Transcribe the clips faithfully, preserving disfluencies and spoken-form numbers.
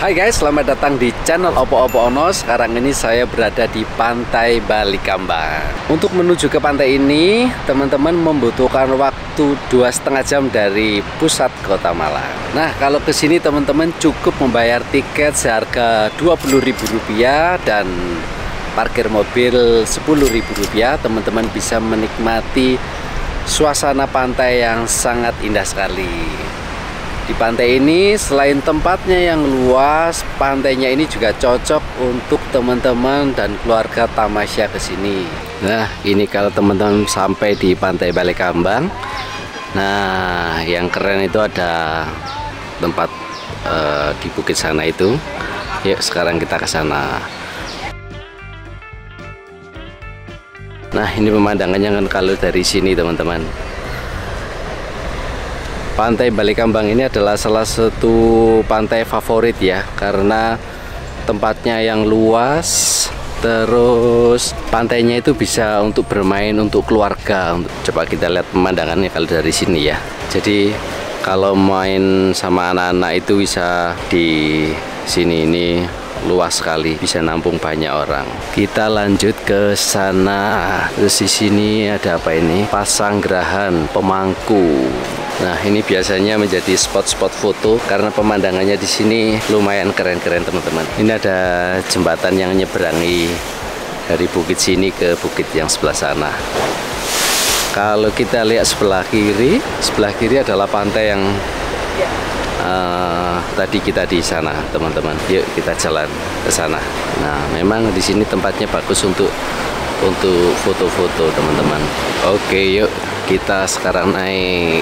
Hai guys, selamat datang di channel Opo-Opo Ono. Sekarang ini saya berada di Pantai Balikambang. Untuk menuju ke pantai ini, teman-teman membutuhkan waktu dua setengah jam dari pusat Kota Malang. Nah, kalau ke sini teman-teman cukup membayar tiket seharga dua puluh ribu rupiah dan parkir mobil sepuluh ribu rupiah. Teman-teman bisa menikmati suasana pantai yang sangat indah sekali. Di pantai ini selain tempatnya yang luas, pantainya ini juga cocok untuk teman-teman dan keluarga tamasya ke sini. Nah, ini kalau teman-teman sampai di Pantai Balikambang. Nah, yang keren itu ada tempat uh, di bukit sana itu. Yuk, sekarang kita ke sana. Nah, ini pemandangannya kan kalau dari sini, teman-teman. Pantai Balikambang ini adalah salah satu pantai favorit ya, karena tempatnya yang luas, terus pantainya itu bisa untuk bermain untuk keluarga. Coba kita lihat pemandangannya kalau dari sini ya. Jadi kalau main sama anak-anak itu bisa di sini, ini luas sekali, bisa nampung banyak orang. Kita lanjut ke sana. Terus di sini ada apa ini? Pasanggerahan Pemangku. Nah, ini biasanya menjadi spot-spot foto karena pemandangannya di sini lumayan keren-keren, teman-teman. Ini ada jembatan yang nyeberangi dari bukit sini ke bukit yang sebelah sana. Kalau kita lihat sebelah kiri, sebelah kiri adalah pantai yang uh, tadi kita di sana, teman-teman. Yuk kita jalan ke sana. Nah, memang di sini tempatnya bagus untuk untuk foto-foto, teman-teman. Oke, yuk kita sekarang naik.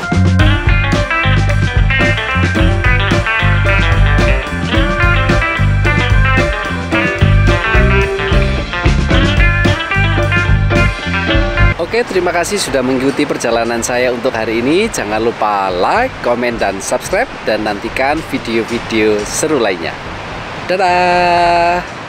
Oke, terima kasih sudah mengikuti perjalanan saya untuk hari ini. Jangan lupa like, komen, dan subscribe. Dan nantikan video-video seru lainnya. Dadah!